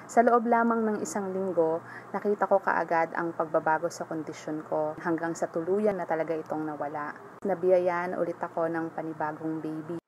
Sa loob lamang ng isang linggo, nakita ko kaagad ang pagbabago sa kondisyon ko hanggang sa tuluyan na talaga itong nawala. Nabiyayaan ulit ako ng panibagong baby.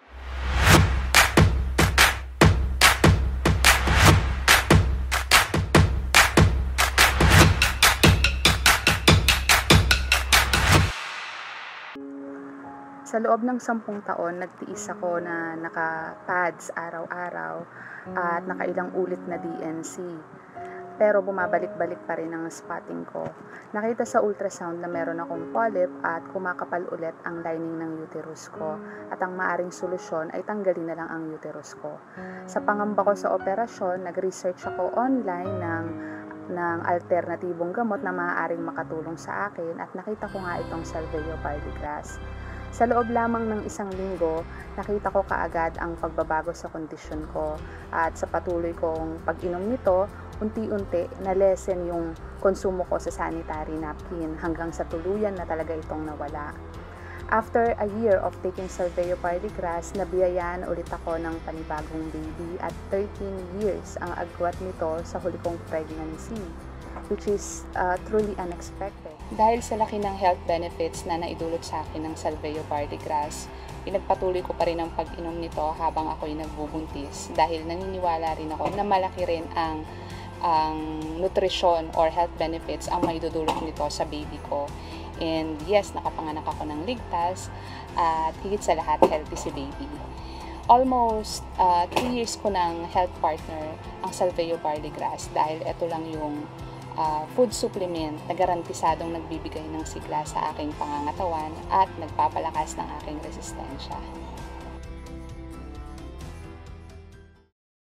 Sa loob ng 10 taon, nagtiis ako na naka-pads araw-araw at nakailang ulit na DNC. Pero bumabalik-balik pa rin ang spotting ko. Nakita sa ultrasound na meron akong polyp at kumakapal ulit ang lining ng uterus ko. At ang maaring solusyon ay tanggalin na lang ang uterus ko. Sa pangamba ko sa operasyon, nag-research ako online ng alternatibong gamot na maaaring makatulong sa akin at nakita ko nga itong Salveyo Pardigras. Sa loob lamang ng isang linggo, nakita ko kaagad ang pagbabago sa kondisyon ko at sa patuloy kong pag-inom nito, unti-unti na-lessen yung konsumo ko sa sanitary napkin hanggang sa tuluyan na talaga itong nawala. After a year of taking Salveyo Pardigras, nabiyayaan ulit ako ng panibagong baby at 13 years ang agwat nito sa huli kong pregnancy, which is truly unexpected. Dahil sa laki ng health benefits na naidulot sa akin ng Salveyo Pardigras, pinagpatuloy ko pa rin ang pag-inom nito habang ako'y nagbubuntis dahil naniniwala rin ako na malaki rin ang nutrition or health benefits ang maidudulot nito sa baby ko. And yes, nakapanganak ako ng ligtas at higit sa lahat, healthy si baby. Almost 3 years ko ng health partner ang Salveyo Pardigras dahil ito lang yung food supplement na garantisadong nagbibigay ng sigla sa aking pangangatawan at nagpapalakas ng aking resistensya.